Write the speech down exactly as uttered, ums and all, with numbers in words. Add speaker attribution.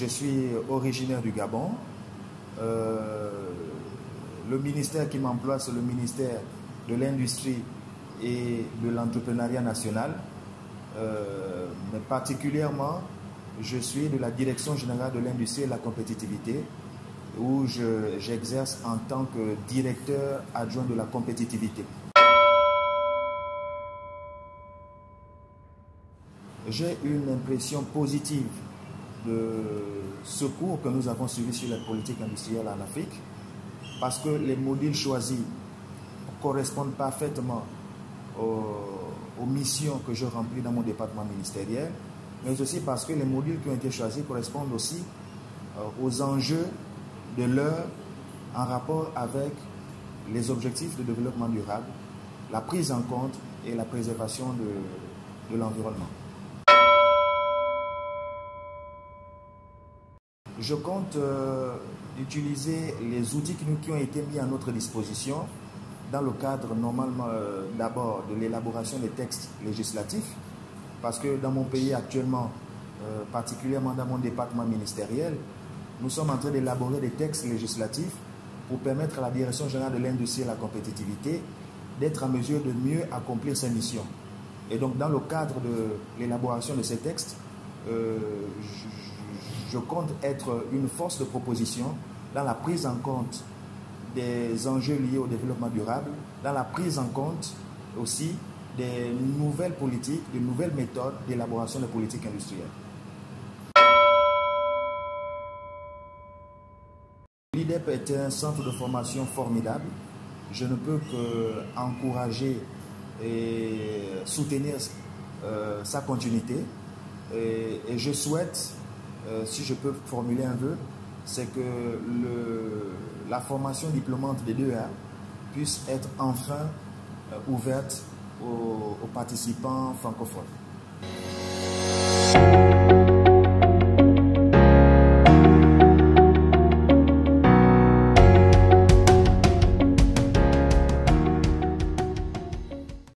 Speaker 1: je suis originaire du Gabon. Euh, le ministère qui m'emploie, c'est le ministère de l'Industrie et de l'Entrepreneuriat national. Euh, mais particulièrement, je suis de la Direction générale de l'Industrie et de la compétitivité, où j'exerce en tant que directeur adjoint de la compétitivité. J'ai une impression positive de ce cours que nous avons suivi sur la politique industrielle en Afrique, parce que les modules choisis correspondent parfaitement aux, aux missions que je remplis dans mon département ministériel, mais aussi parce que les modules qui ont été choisis correspondent aussi aux enjeux de l'heure en rapport avec les objectifs de développement durable, la prise en compte et la préservation de, de l'environnement. Je compte euh, utiliser les outils qui, nous, qui ont été mis à notre disposition dans le cadre normalement euh, d'abord de l'élaboration des textes législatifs, parce que dans mon pays actuellement, euh, particulièrement dans mon département ministériel, nous sommes en train d'élaborer des textes législatifs pour permettre à la Direction générale de l'Industrie et de la compétitivité d'être en mesure de mieux accomplir ses missions. Et donc dans le cadre de l'élaboration de ces textes, euh, je, je compte être une force de proposition dans la prise en compte des enjeux liés au développement durable, dans la prise en compte aussi des nouvelles politiques, des nouvelles méthodes d'élaboration de politiques industrielles. L'I D E P est un centre de formation formidable. Je ne peux qu'encourager et soutenir euh, sa continuité. Et, et je souhaite, euh, si je peux formuler un vœu, c'est que le, la formation diplômante des deux A puisse être enfin euh, ouverte aux, aux participants francophones.